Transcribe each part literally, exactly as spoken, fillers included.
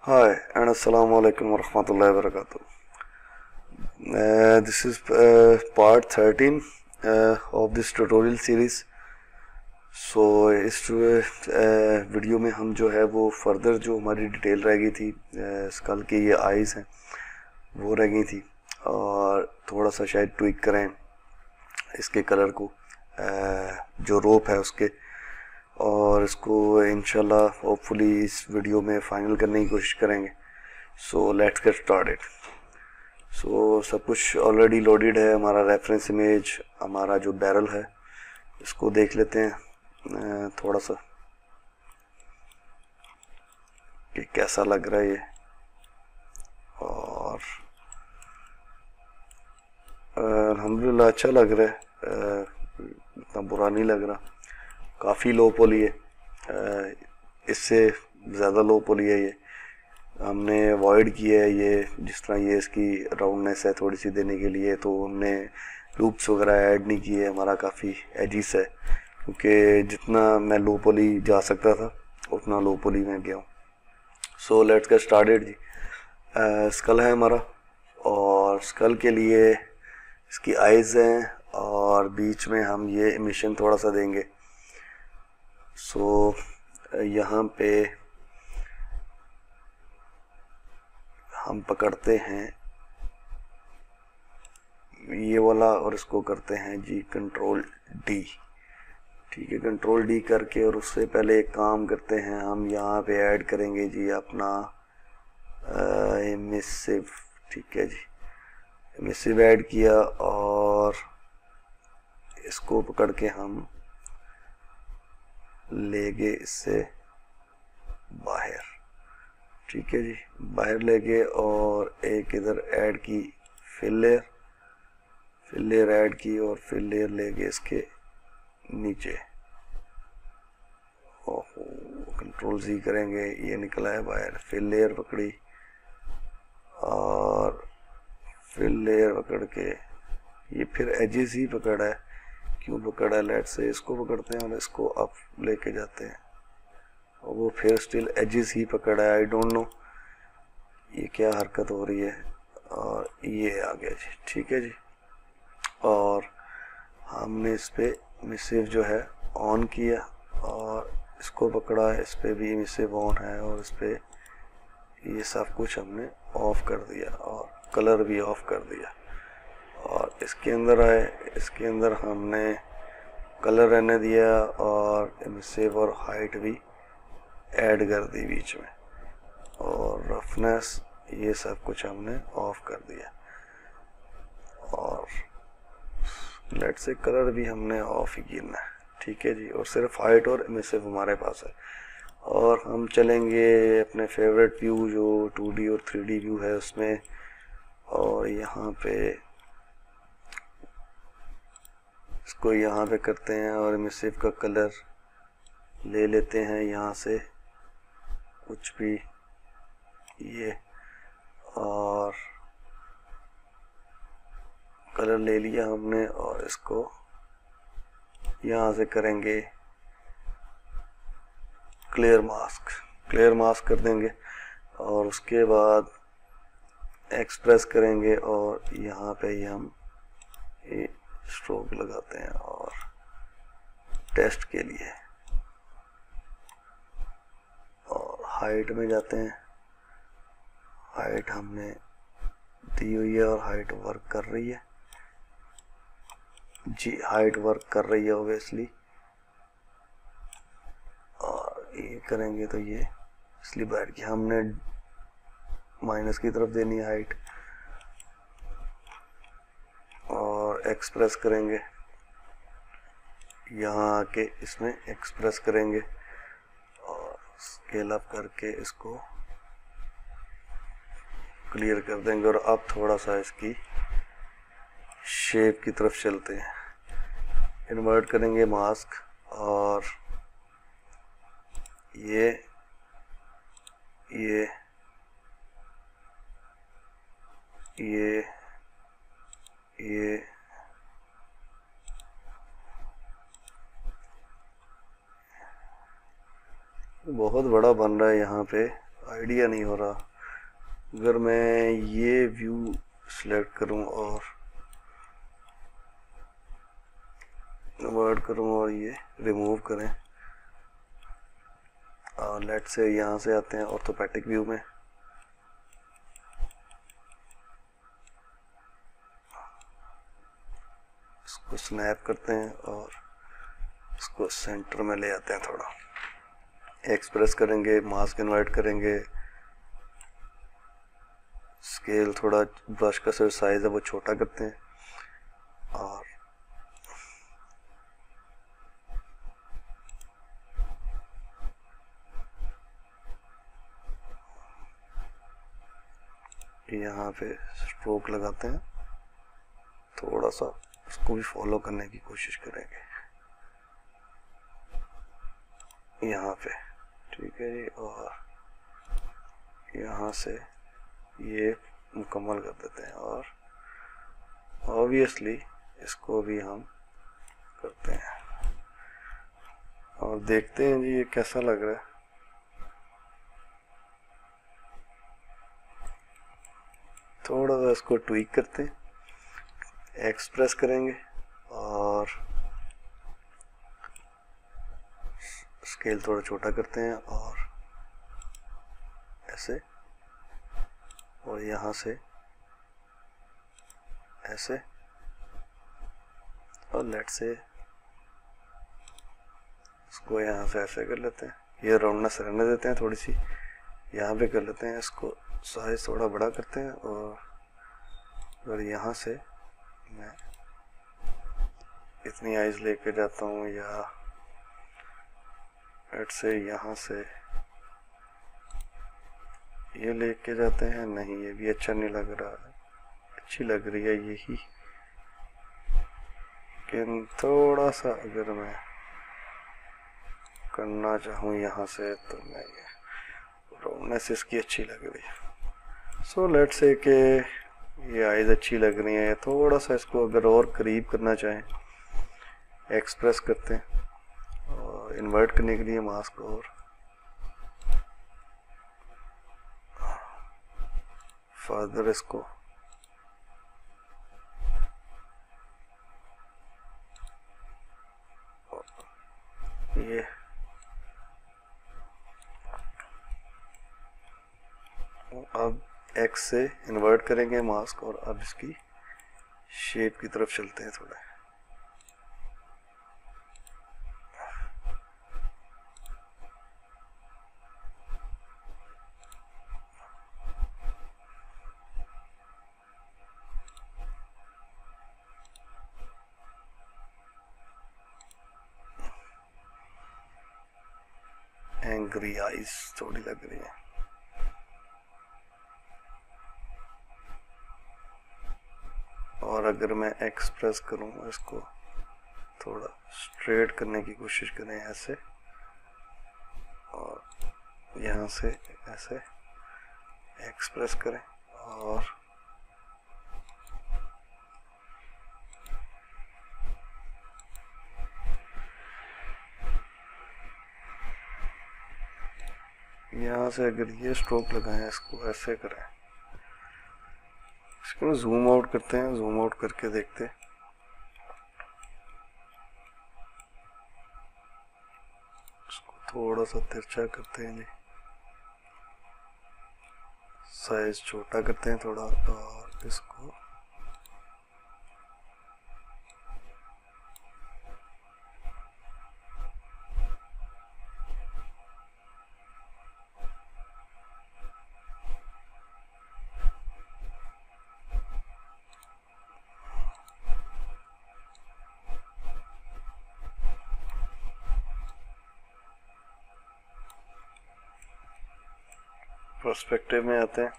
Hi and Assalamu alaikum warahmatullahi wabarakatuh. Uh, this is uh, part thirteen uh, of this tutorial series. So इस video में हम जो है वो further जो हमारी डिटेल रह गई थी, स्कल के ये आईज हैं वो रह गई थी और थोड़ा सा शायद ट्विक करें इसके कलर को, जो रोप है उसके, और इसको इंशाल्लाह होपफुली इस वीडियो में फाइनल करने की कोशिश करेंगे. So let's get started. So सब कुछ ऑलरेडी लोडेड है. हमारा रेफरेंस इमेज, हमारा जो बैरल है, इसको देख लेते हैं थोड़ा सा कि कैसा लग रहा है ये. और अल्हम्दुलिल्लाह अच्छा लग रहा है, इतना बुरा नहीं लग रहा. काफ़ी लो पोली है, इससे ज़्यादा लो पोली है. ये हमने अवॉइड किया है, ये जिस तरह ये इसकी राउंडनेस है थोड़ी सी देने के लिए, तो हमने लूप्स वगैरह ऐड नहीं किए. हमारा काफ़ी एजिस है क्योंकि जितना मैं लो पोली जा सकता था उतना लो पोली में गया हूँ. सो लेट्स गेट स्टार्टेड जी. स्कल है हमारा और स्कल के लिए इसकी आइज़ हैं और बीच में हम ये इमिशन थोड़ा सा देंगे. सो so, यहाँ पे हम पकड़ते हैं ये वाला और इसको करते हैं जी कंट्रोल डी. ठीक है, कंट्रोल डी करके, और उससे पहले एक काम करते हैं, हम यहाँ पे ऐड करेंगे जी अपना एमिसिव. ठीक है जी, एमिसिव ऐड किया और इसको पकड़ के हम ले गए इससे बाहर. ठीक है जी, बाहर ले गए और एक इधर ऐड की fill layer, fill layer add की और फिल लेयर ले गए इसके नीचे. ओहो, कंट्रोल जी करेंगे, ये निकला है बाहर. फिल लेयर पकड़ी और फिल लेयर पकड़ के, ये फिर एजेस ही पकड़ा है. क्यों पकड़ा है? लेट से इसको पकड़ते हैं और इसको अप लेके जाते हैं और वो फिर स्टिल एजेस ही पकड़ा है. आई डोंट नो ये क्या हरकत हो रही है. और ये आ गया जी. ठीक है जी, और हमने इस पे मिसिव जो है ऑन किया और इसको पकड़ा है, इस पे भी मिसिव ऑन है और इस पे ये सब कुछ हमने ऑफ कर दिया और कलर भी ऑफ कर दिया. और इसके अंदर आए, इसके अंदर हमने कलर रहने दिया और इमिसिव और हाइट भी ऐड कर दी बीच में, और रफनेस ये सब कुछ हमने ऑफ कर दिया. और लेट से कलर भी हमने ऑफ ही करना है. ठीक है जी, और सिर्फ हाइट और इमिसिव हमारे पास है. और हम चलेंगे अपने फेवरेट व्यू जो टू डी और थ्री डी व्यू है उसमें, और यहाँ पे इसको यहाँ पे करते हैं और इमिसिव का कलर ले लेते हैं यहाँ से कुछ भी ये, और कलर ले लिया हमने और इसको यहाँ से करेंगे क्लियर मास्क. क्लियर मास्क कर देंगे और उसके बाद एक्सप्रेस करेंगे और यहाँ पे ही हम ये स्ट्रोक लगाते हैं और टेस्ट के लिए, और हाइट में जाते हैं. हाइट हमने दी हुई है और हाइट वर्क कर रही है जी. हाइट वर्क कर रही है ओबियसली, और ये करेंगे तो ये इसलिए बैठ के हमने माइनस की तरफ देनी है हाइट, और एक्सप्रेस करेंगे यहाँ आके, इसमें एक्सप्रेस करेंगे और स्केल अप करके इसको क्लियर कर देंगे. और अब थोड़ा सा इसकी शेप की तरफ चलते हैं. इन्वर्ट करेंगे मास्क और ये ये ये ये बहुत बड़ा बन रहा है यहाँ पे. आइडिया नहीं हो रहा। अगर मैं ये व्यू सिलेक्ट करूं और वर्ड करूं और ये रिमूव करें, और लेट से यहाँ से आते हैं ऑर्थोपेडिक व्यू में, इसको स्नैप करते हैं और इसको सेंटर में ले आते हैं, थोड़ा एक्सप्रेस करेंगे, मास्क इन्वर्ट करेंगे, स्केल थोड़ा ब्रश का जो साइज है वो छोटा करते हैं और यहाँ पे स्ट्रोक लगाते हैं, थोड़ा सा उसको भी फॉलो करने की कोशिश करेंगे यहाँ पे, ठीक है जी। और यहाँ से ये मुकम्मल कर देते हैं और ऑब्वियसली इसको भी हम करते हैं और देखते हैं जी ये कैसा लग रहा है। थोड़ा सा इसको ट्वीक करते हैं, एक्सप्रेस करेंगे और स्केल थोड़ा छोटा करते हैं और ऐसे, और यहाँ से ऐसे, और लेट से इसको यहाँ से ऐसे कर लेते हैं, ये राउंडनेस रहने देते हैं, थोड़ी सी यहाँ पे कर लेते हैं, इसको साइज थोड़ा बड़ा करते हैं और अगर यहाँ से मैं इतनी आइज लेके जाता हूँ या एट से यहाँ से ये लेके जाते हैं, नहीं ये भी अच्छा नहीं लग रहा, अच्छी लग रही है यही, लेकिन थोड़ा सा अगर मैं करना चाहूँ यहाँ से तो नहीं है, राउंडनेस इसकी अच्छी लग रही है। सो लेट से कि ये आइज अच्छी लग रही है, थोड़ा सा इसको अगर और करीब करना चाहें एक्सप्रेस करते हैं और इन्वर्ट करने के लिए मास्क और फर्दर इसको ये अब एक्स से इन्वर्ट करेंगे मास्क और अब इसकी शेप की तरफ चलते हैं थोड़ा। एंग्री आइज थोड़ी लग रही है, और अगर मैं एक्सप्रेस करूँ इसको थोड़ा स्ट्रेट करने की कोशिश करें ऐसे, और यहाँ से ऐसे एक्सप्रेस करें और यहाँ से अगर ये स्ट्रोक लगाएं इसको ऐसे करें, इसको जूम आउट करते हैं, जूम आउट करके देखते हैं, इसको थोड़ा सा तिरछा करते हैं जी, साइज छोटा करते हैं थोड़ा और इसको पर्सपेक्टिव में आते हैं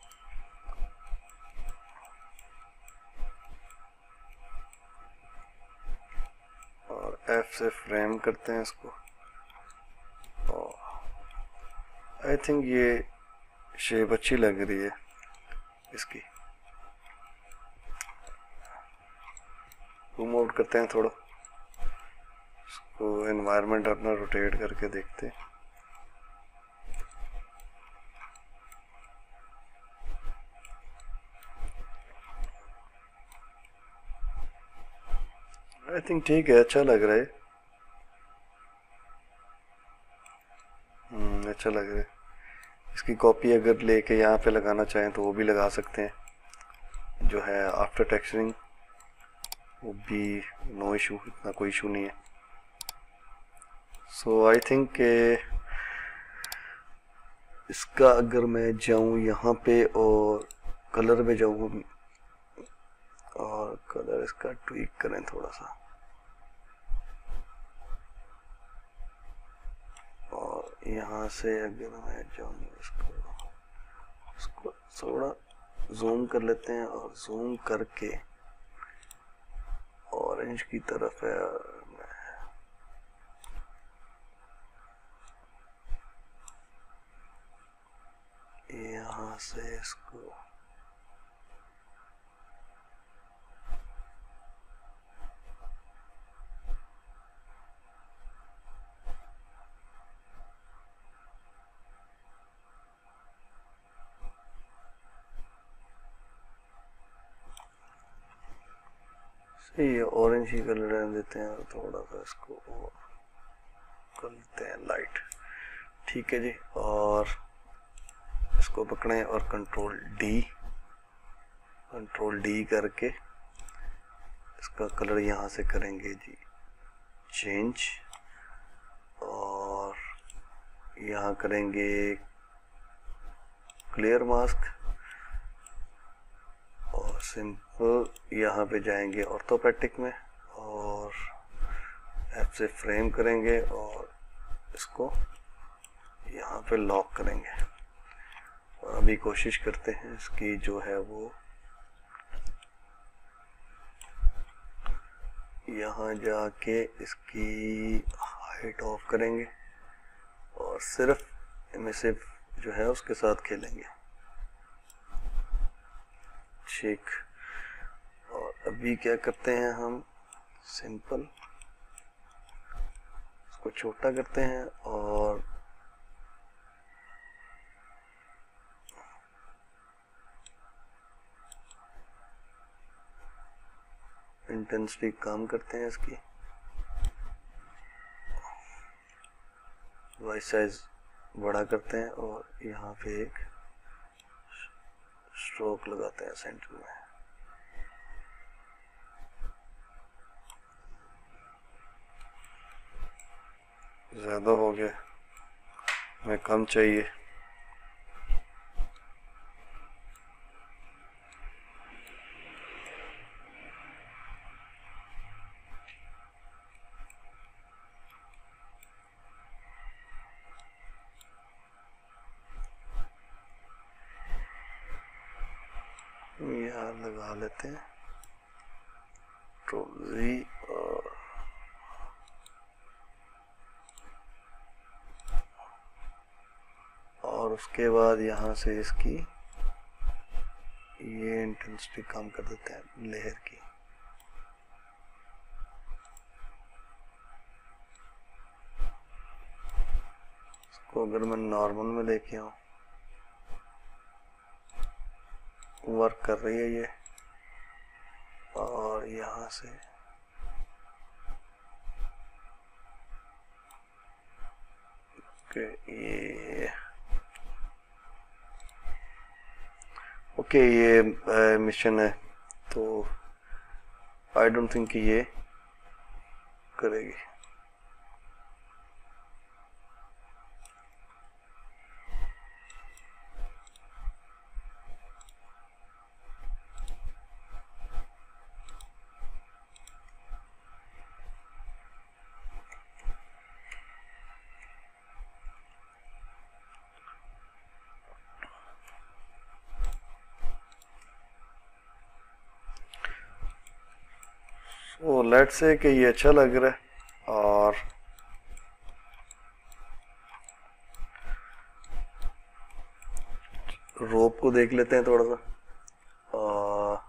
और एफ से फ्रेम करते हैं इसको, और आई थिंक ये शेप अच्छी लग रही है इसकी। जूम आउट करते हैं थोड़ा, इसको एनवायरनमेंट अपना रोटेट करके देखते हैं, आई थिंक ठीक है, अच्छा लग रहा है। हम्म अच्छा लग रहा है। इसकी कॉपी अगर लेके यहाँ पे लगाना चाहें तो वो भी लगा सकते हैं, जो है आफ्टर टेक्सचरिंग, वो भी नो इशू, इतना कोई इशू नहीं है। सो आई थिंक इसका अगर मैं जाऊँ यहाँ पे और कलर में जाऊँ और कलर इसका ट्वीक करें थोड़ा सा, और यहाँ से अगर मैं जाऊँ इसको इसको थोड़ा जूम कर लेते हैं, और जूम करके ऑरेंज की तरफ है, यहाँ से इसको ये ऑरेंज ही कलर रहने देते हैं और थोड़ा सा इसको और कर लेते हैं लाइट। ठीक है जी, और इसको पकड़ें और कंट्रोल डी कंट्रोल डी करके इसका कलर यहाँ से करेंगे जी चेंज, और यहाँ करेंगे क्लियर मास्क, और सिंपल यहाँ पे जाएंगे ऑर्थोपेटिक में और ऐप से फ्रेम करेंगे और इसको यहाँ पे लॉक करेंगे। और अभी कोशिश करते हैं इसकी जो है वो यहाँ जाके इसकी हाइट ऑफ करेंगे और सिर्फ इमिसिव जो है उसके साथ खेलेंगे। ठीक, और अभी क्या करते हैं हम, सिंपल इसको छोटा करते हैं और इंटेंसिटी कम करते हैं इसकी, वाइट साइज बड़ा करते हैं और यहाँ पे एक स्ट्रोक लगाते हैं सेंटर में। ज़्यादा हो गया, हमें कम चाहिए। यहाँ लगा लेते हैं ट्रोजी, और और उसके बाद यहाँ से इसकी ये इंटेंसिटी कम कर देते हैं लेयर की। इसको अगर मैं नॉर्मल में लेके आऊँ, वर्क कर रही है ये, और यहाँ से ओके ये ओके ये मिशन है तो आई डोंट थिंक कि ये करेगी। वो लेट्स से कि ये अच्छा लग रहा है, और रोप को देख लेते हैं थोड़ा सा। आ,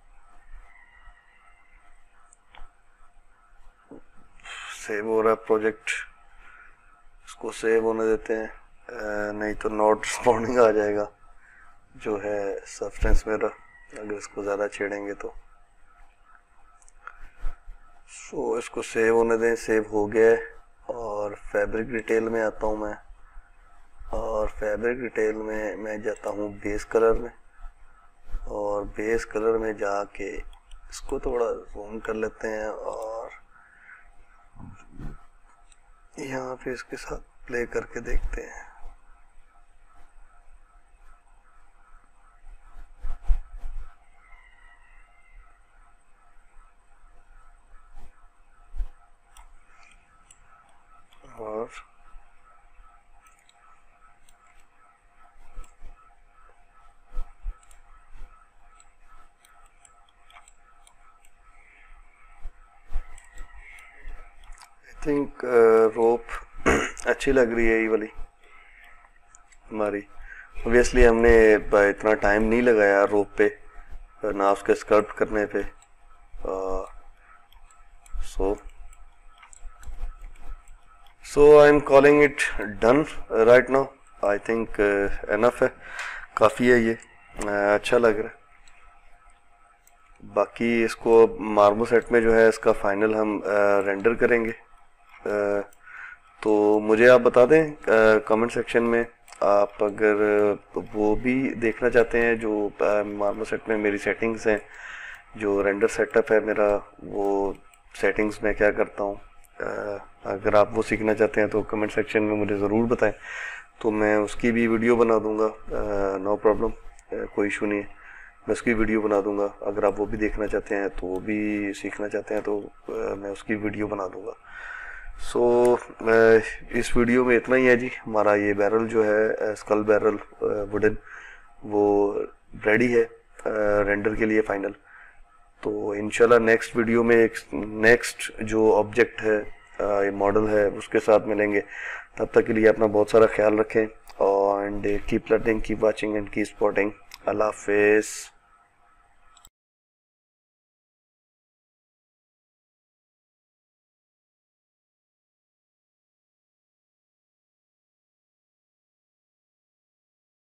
सेव हो रहा है प्रोजेक्ट, इसको सेव होने देते हैं, आ, नहीं तो नॉट रिस्पॉन्डिंग आ जाएगा जो है सब्सटेंस मेरा, अगर इसको ज़्यादा छेड़ेंगे तो। सो इसको सेव होने दें। सेव हो गया है और फैब्रिक डिटेल में आता हूँ मैं, और फैब्रिक डिटेल में मैं जाता हूँ बेस कलर में, और बेस कलर में जाके इसको थोड़ा जूम कर लेते हैं और यहाँ पे इसके साथ प्ले करके देखते हैं। और आई थिंक रोप अच्छी लग रही है ये वाली हमारी। ऑब्वियसली हमने इतना टाइम नहीं लगाया रोप पे ना उसके स्कल्प्ट करने पे। So so I am calling it done right now. I think enough है, काफ़ी है ये, uh, अच्छा लग रहा है। बाकी इसको मार्मो सेट में जो है इसका फाइनल हम uh, रेंडर करेंगे। uh, तो मुझे आप बता दें कमेंट uh, सेक्शन में, आप अगर वो भी देखना चाहते हैं जो मार्मो uh, सेट में मेरी सेटिंग्स हैं, जो रेंडर सेटअप है मेरा, वो सेटिंग्स में क्या करता हूँ, uh, अगर आप वो सीखना चाहते हैं तो कमेंट सेक्शन में मुझे ज़रूर बताएं, तो मैं उसकी भी वीडियो बना दूंगा। नो प्रॉब्लम, कोई इशू नहीं है, मैं उसकी वीडियो बना दूंगा। अगर आप वो भी देखना चाहते हैं तो वो भी सीखना चाहते हैं तो uh, मैं उसकी वीडियो बना दूंगा। सो so, इस वीडियो में इतना ही है जी। हमारा ये बैरल जो है स्कल बैरल वुडन, वो रेडी है रेंडर के लिए फाइनल। तो इंशाल्लाह नेक्स्ट वीडियो में एक नेक्स्ट जो ऑब्जेक्ट है, ये मॉडल है, उसके साथ मिलेंगे। तब तक के लिए अपना बहुत सारा ख्याल रखें, और and keep learning, keep watching and keep supporting. अल्लाह हाफिज़।